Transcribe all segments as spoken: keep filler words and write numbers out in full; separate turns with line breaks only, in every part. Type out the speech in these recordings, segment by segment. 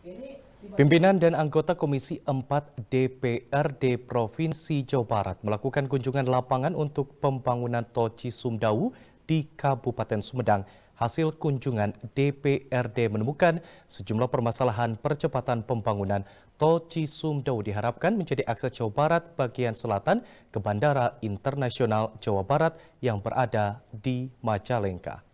Pimpinan dan anggota Komisi empat D P R D Provinsi Jawa Barat melakukan kunjungan lapangan untuk pembangunan Tol Cisumdawu di Kabupaten Sumedang. Hasil kunjungan D P R D menemukan sejumlah permasalahan percepatan pembangunan Tol Cisumdawu diharapkan menjadi akses Jawa Barat bagian selatan ke Bandara Internasional Jawa Barat yang berada di Majalengka.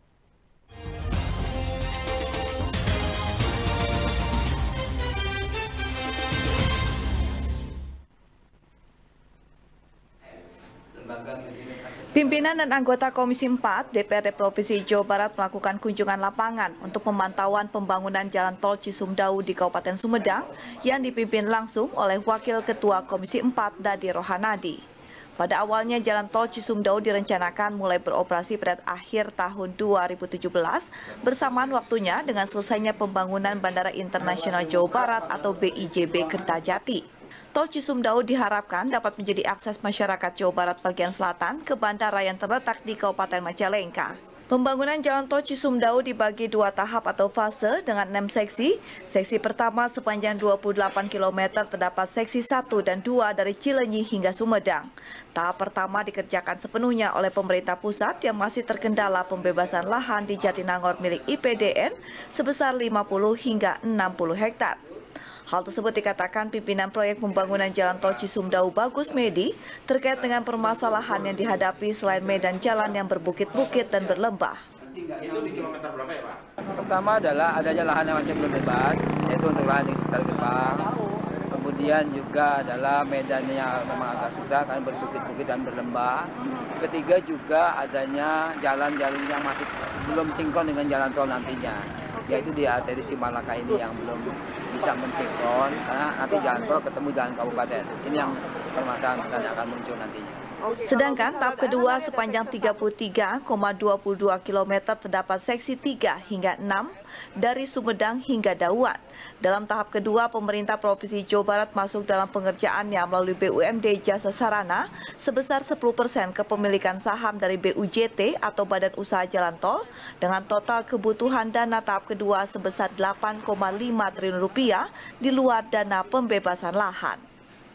Pimpinan dan anggota Komisi empat D P R D Provinsi Jawa Barat melakukan kunjungan lapangan untuk pemantauan pembangunan Jalan Tol Cisumdawu di Kabupaten Sumedang yang dipimpin langsung oleh Wakil Ketua Komisi empat Dadi Rohanadi. Pada awalnya Jalan Tol Cisumdawu direncanakan mulai beroperasi pada akhir tahun dua ribu tujuh belas bersamaan waktunya dengan selesainya pembangunan Bandara Internasional Jawa Barat atau B I J B Kertajati. Tol Cisumdawu diharapkan dapat menjadi akses masyarakat Jawa Barat bagian selatan ke bandara yang terletak di Kabupaten Majalengka. Pembangunan Jalan Tol Cisumdawu dibagi dua tahap atau fase dengan enam seksi. Seksi pertama sepanjang dua puluh delapan kilometer terdapat seksi satu dan dua dari Cilenyi hingga Sumedang. Tahap pertama dikerjakan sepenuhnya oleh pemerintah pusat yang masih terkendala pembebasan lahan di Jatinangor milik I P D N sebesar lima puluh hingga enam puluh hektar. Hal tersebut dikatakan pimpinan proyek pembangunan Jalan Tol Cisumdawu Bagus Medi terkait dengan permasalahan yang dihadapi selain medan jalan yang berbukit-bukit dan berlembah.
Itu di kilometer berapa ya Pak?
Pertama adalah adanya lahan yang masih belum bebas, yaitu untuk lahan di sekitar gerbang. Kemudian juga adalah medannya memang agak susah karena berbukit-bukit dan berlembah. Ketiga juga adanya jalan-jalan yang masih belum sinkron dengan jalan tol nantinya, yaitu di arteri Cimalaka ini yang belum bisa mensinkron karena nanti jalan tol ketemu jalan kabupaten. Ini yang permasalahan yang akan muncul nantinya.
Sedangkan tahap kedua sepanjang tiga puluh tiga koma dua puluh dua kilometer terdapat seksi tiga hingga enam dari Sumedang hingga Dawan. Dalam tahap kedua, pemerintah Provinsi Jawa Barat masuk dalam pengerjaannya melalui B U M D Jasa Sarana sebesar sepuluh persen kepemilikan saham dari B U J T atau Badan Usaha Jalan Tol dengan total kebutuhan dana tahap kedua sebesar delapan koma lima triliun rupiah di luar dana pembebasan lahan.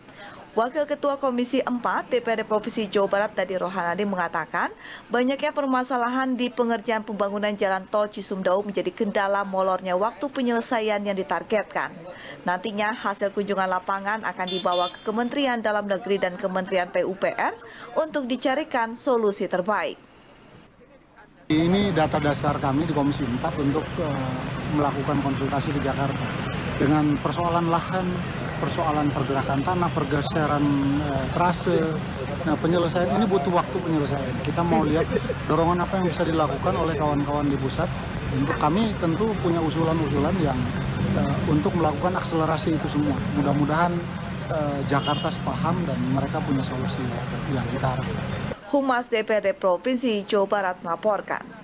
Wakil Ketua Komisi empat D P R D Provinsi Jawa Barat Dadi Rohanadi mengatakan banyaknya permasalahan di pengerjaan pembangunan Jalan Tol Cisumdawu menjadi kendala molornya waktu penyelesaian yang ditargetkan. Nantinya hasil kunjungan lapangan akan dibawa ke Kementerian Dalam Negeri dan Kementerian P U P R untuk dicarikan solusi terbaik.
Ini data dasar kami di Komisi empat untuk uh, melakukan konsultasi di Jakarta dengan persoalan lahan, persoalan pergerakan tanah, pergeseran uh, trase. Nah, penyelesaian ini butuh waktu penyelesaian. Kita mau lihat dorongan apa yang bisa dilakukan oleh kawan-kawan di pusat. Untuk kami tentu punya usulan-usulan yang uh, untuk melakukan akselerasi itu semua. Mudah-mudahan uh, Jakarta sepaham dan mereka punya solusi yang kita harapkan.
Humas D P R D Provinsi Jawa Barat melaporkan.